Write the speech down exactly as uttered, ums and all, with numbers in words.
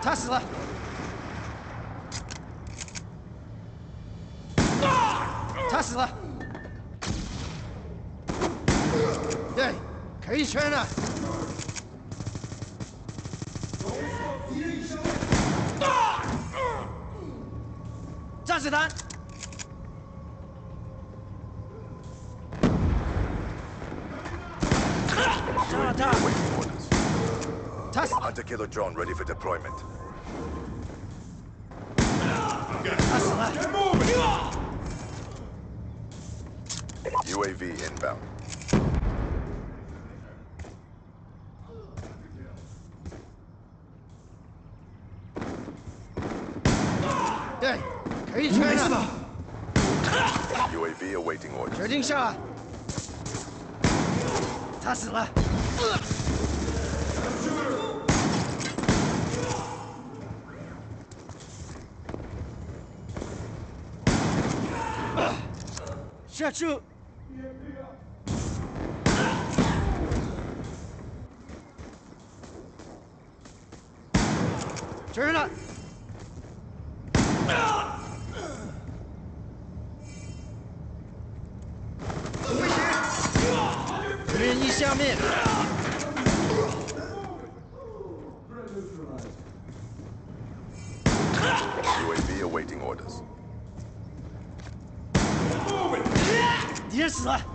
他死了。他死了。对，可以圈了。炸子弹。 Awaiting orders. Hunter-killer drone ready for deployment. U A V inbound. Yeah, 可以圈了。 U A V awaiting orders. 决定下了。他死了。 下车。确认了。危险！人一下面。 U A V awaiting orders. 敌人死了。